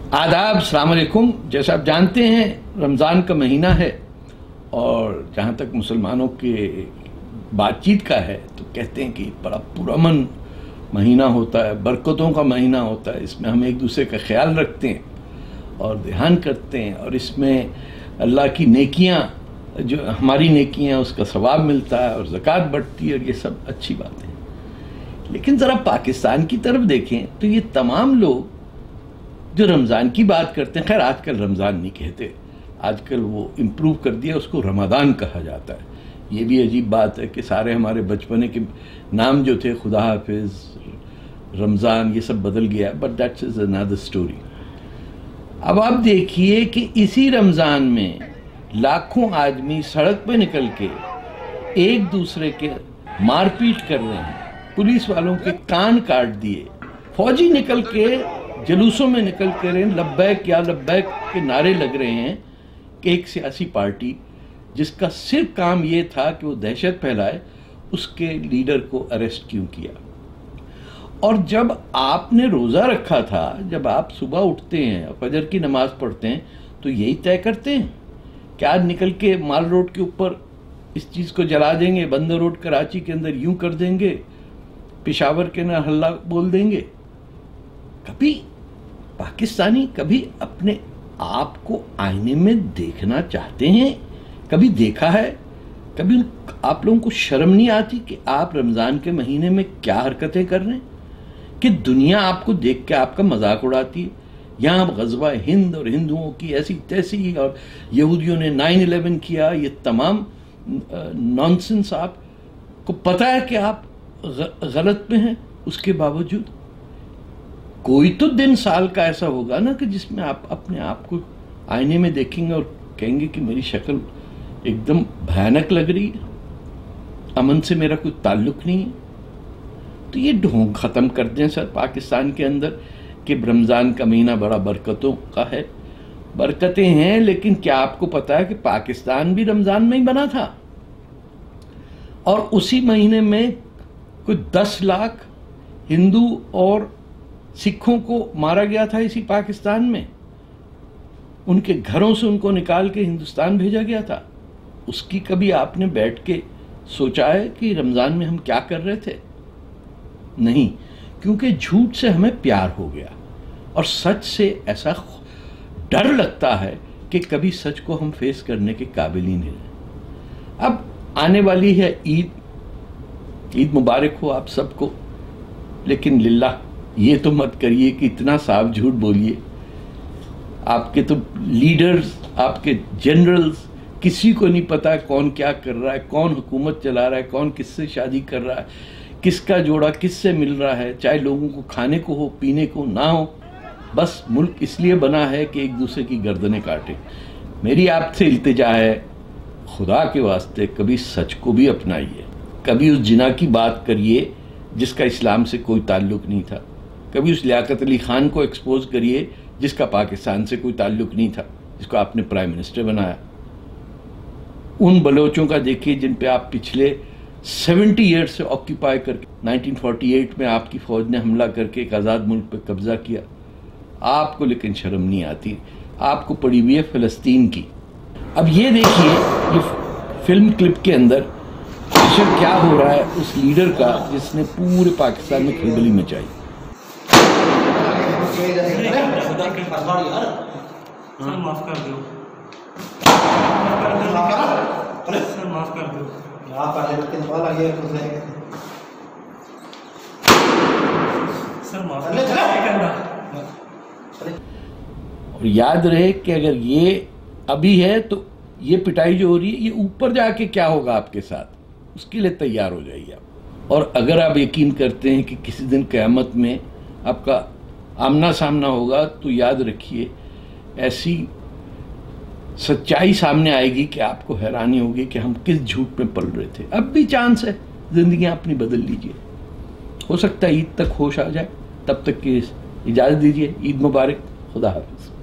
आदाब, अस्सलाम वालेकुम। जैसा आप जानते हैं रमज़ान का महीना है और जहाँ तक मुसलमानों के बातचीत का है तो कहते हैं कि बड़ा पुरअमन महीना होता है, बरकतों का महीना होता है। इसमें हम एक दूसरे का ख्याल रखते हैं और ध्यान करते हैं और इसमें अल्लाह की नेकियाँ, जो हमारी नेकियाँ उसका सवाब मिलता है और ज़कात बढ़ती है और ये सब अच्छी बातें हैं। लेकिन ज़रा पाकिस्तान की तरफ देखें तो ये तमाम लोग जो रमज़ान की बात करते हैं, खैर आजकल रमज़ान नहीं कहते, आजकल वो इम्प्रूव कर दिया, उसको रमज़ान कहा जाता है। ये भी अजीब बात है कि सारे हमारे बचपने के नाम जो थे, खुदा हाफिज़, रमज़ान, ये सब बदल गया, but that's is another story. अब आप देखिए कि इसी रमज़ान में लाखों आदमी सड़क पे निकल के एक दूसरे के मारपीट कर रहे हैं, पुलिस वालों के कान काट दिए, फौजी निकल के जलूसों में निकल कर लब्बैक या लब्बैक के नारे लग रहे हैं कि एक सियासी पार्टी जिसका सिर्फ काम ये था कि वो दहशत फैलाए, उसके लीडर को अरेस्ट क्यों किया। और जब आपने रोज़ा रखा था, जब आप सुबह उठते हैं और फजर की नमाज पढ़ते हैं तो यही तय करते हैं कि आज निकल के माल रोड के ऊपर इस चीज़ को जला देंगे, बंदर रोड कराची के अंदर यूं कर देंगे, पेशावर के ना हल्ला बोल देंगे। कभी पाकिस्तानी कभी अपने आप को आईने में देखना चाहते हैं? कभी देखा है? कभी आप लोगों को शर्म नहीं आती कि आप रमज़ान के महीने में क्या हरकतें कर रहे हैं, कि दुनिया आपको देख के आपका मजाक उड़ाती है। यहाँ ग़ज़वा हिंद और हिंदुओं की ऐसी तैसी और यहूदियों ने 9/11 किया, ये तमाम नॉनसेंस आपको पता है कि आप गलत में हैं, उसके बावजूद कोई तो दिन साल का ऐसा होगा ना कि जिसमें आप अपने आप को आईने में देखेंगे और कहेंगे कि मेरी शक्ल एकदम भयानक लग रही है, अमन से मेरा कोई ताल्लुक नहीं है। तो ये ढोंग ख़त्म कर दें सर पाकिस्तान के अंदर कि रमज़ान का महीना बड़ा बरकतों का है। बरकतें हैं, लेकिन क्या आपको पता है कि पाकिस्तान भी रमज़ान में ही बना था और उसी महीने में कोई 10 लाख हिंदू और सिखों को मारा गया था इसी पाकिस्तान में, उनके घरों से उनको निकाल के हिंदुस्तान भेजा गया था। उसकी कभी आपने बैठ के सोचा है कि रमज़ान में हम क्या कर रहे थे? नहीं, क्योंकि झूठ से हमें प्यार हो गया और सच से ऐसा डर लगता है कि कभी सच को हम फेस करने के काबिल ही नहीं रहे। अब आने वाली है ईद, ईद मुबारक हो आप सबको, लेकिन लिल्लाह ये तो मत करिए कि इतना साफ झूठ बोलिए। आपके तो लीडर्स, आपके जनरल्स, किसी को नहीं पता कौन क्या कर रहा है, कौन हुकूमत चला रहा है, कौन किससे शादी कर रहा है, किसका जोड़ा किससे मिल रहा है, चाहे लोगों को खाने को हो, पीने को ना हो। बस मुल्क इसलिए बना है कि एक दूसरे की गर्दनें काटे। मेरी आपसे इल्तिजा है, खुदा के वास्ते कभी सच को भी अपनाइए। कभी उस जिना की बात करिए जिसका इस्लाम से कोई ताल्लुक नहीं था, कभी उस लियाकत अली खान को एक्सपोज करिए जिसका पाकिस्तान से कोई ताल्लुक नहीं था, जिसको आपने प्राइम मिनिस्टर बनाया। उन बलोचों का देखिए जिन पे आप पिछले 70 ईयर्स से ऑक्यूपाई करके 1948 में आपकी फ़ौज ने हमला करके एक आज़ाद मुल्क पे कब्ज़ा किया। आपको लेकिन शर्म नहीं आती, आपको पड़ी हुई है फ़लस्तीन की। अब ये देखिए, ये फिल्म क्लिप के अंदर क्या हो रहा है उस लीडर का जिसने पूरे पाकिस्तान में खलबली मचाई। सर माफ कर दो, सर माफ कर दो, सर माफ करना। और याद रहे कि अगर ये अभी है तो ये पिटाई जो हो रही है, ये ऊपर जाके क्या होगा आपके साथ, उसके लिए तैयार हो जाइए आप। और अगर आप यकीन करते हैं कि किसी दिन क़यामत में आपका आमना सामना होगा तो याद रखिए ऐसी सच्चाई सामने आएगी कि आपको हैरानी होगी कि हम किस झूठ में पल रहे थे। अब भी चांस है, ज़िंदगियाँ अपनी बदल लीजिए, हो सकता है ईद तक होश आ जाए। तब तक की इजाज़त दीजिए। ईद मुबारक, खुदा हाफिज़।